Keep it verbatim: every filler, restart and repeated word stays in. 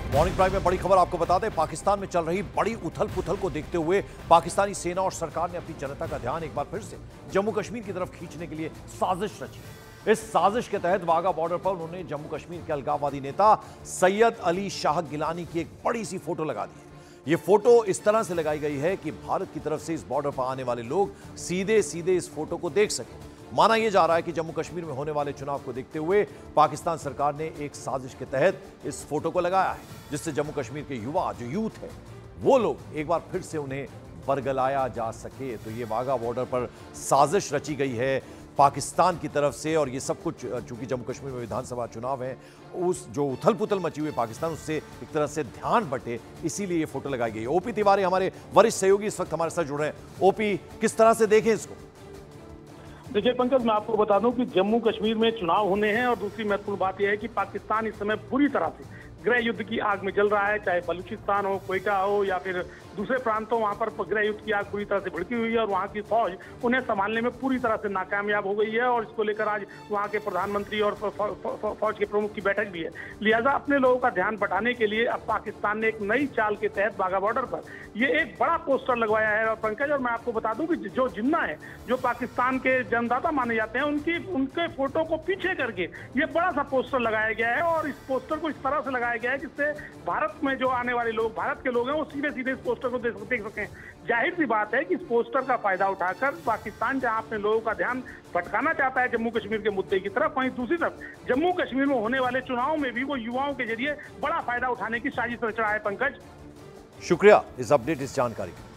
Morning prime में बड़ी खबर आपको बता दें, पाकिस्तान में चल रही बड़ी उथल पुथल को देखते हुए पाकिस्तानी सेना और सरकार ने अपनी जनता का ध्यान एक बार फिर से जम्मू कश्मीर की तरफ खींचने के लिए साजिश रची। इस साजिश के तहत वाघा बॉर्डर पर उन्होंने जम्मू कश्मीर के अलगाववादी नेता सैयद अली शाह गिलानी की एक बड़ी सी फोटो लगा दी है। ये फोटो इस तरह से लगाई गई है कि भारत की तरफ से इस बॉर्डर पर आने वाले लोग सीधे सीधे इस फोटो को देख सकें। माना यह जा रहा है कि जम्मू कश्मीर में होने वाले चुनाव को देखते हुए पाकिस्तान सरकार ने एक साजिश के तहत इस फोटो को लगाया है, जिससे जम्मू कश्मीर के युवा जो यूथ है वो लोग एक बार फिर से उन्हें बरगलाया जा सके। तो ये वाघा बॉर्डर पर साजिश रची गई है पाकिस्तान की तरफ से, और ये सब कुछ चूंकि जम्मू कश्मीर में विधानसभा चुनाव है, उस जो उथल पुथल मची हुई पाकिस्तान उससे एक तरह से ध्यान बटे, इसीलिए ये फोटो लगाई गई है। ओपी तिवारी हमारे वरिष्ठ सहयोगी इस वक्त हमारे साथ जुड़ रहे हैं। ओपी, किस तरह से देखें इसको? देखिए पंकज, मैं आपको बता दूं कि जम्मू कश्मीर में चुनाव होने हैं और दूसरी महत्वपूर्ण बात यह है कि पाकिस्तान इस समय पूरी तरह से गृह युद्ध की आग में जल रहा है। चाहे बलूचिस्तान हो, कोयटा हो या फिर दूसरे प्रांतों, वहां पर गृह युद्ध की आग पूरी तरह से भड़की हुई है और वहां की फौज उन्हें संभालने में पूरी तरह से नाकामयाब हो गई है। और इसको लेकर आज वहां के प्रधानमंत्री और फौज के प्रमुख की बैठक भी है। लिहाजा अपने लोगों का ध्यान बटाने के लिए अब पाकिस्तान ने एक नई चाल के तहत वाघा बॉर्डर पर ये एक बड़ा पोस्टर लगवाया है। और पंकज, और मैं आपको बता दूं कि जो जिन्ना है, जो पाकिस्तान के जन्मदाता माने जाते हैं, उनकी उनके फोटो को पीछे करके ये बड़ा सा पोस्टर लगाया गया है। और इस पोस्टर को इस तरह से लगाया गया है जिससे भारत में जो आने वाले लोग, भारत के लोग हैं, वो सीधे सीधे इस पोस्टर को देख, देख सकें। जाहिर सी बात है कि इस पोस्टर का फायदा उठाकर पाकिस्तान जहां अपने लोगों का ध्यान भटकाना चाहता है जम्मू कश्मीर के मुद्दे की तरफ, वहीं दूसरी तरफ जम्मू कश्मीर में होने वाले चुनाव में भी वो युवाओं के जरिए बड़ा फायदा उठाने की साजिश रच रहा है। पंकज, शुक्रिया इस अपडेट, इस जानकारी के लिए।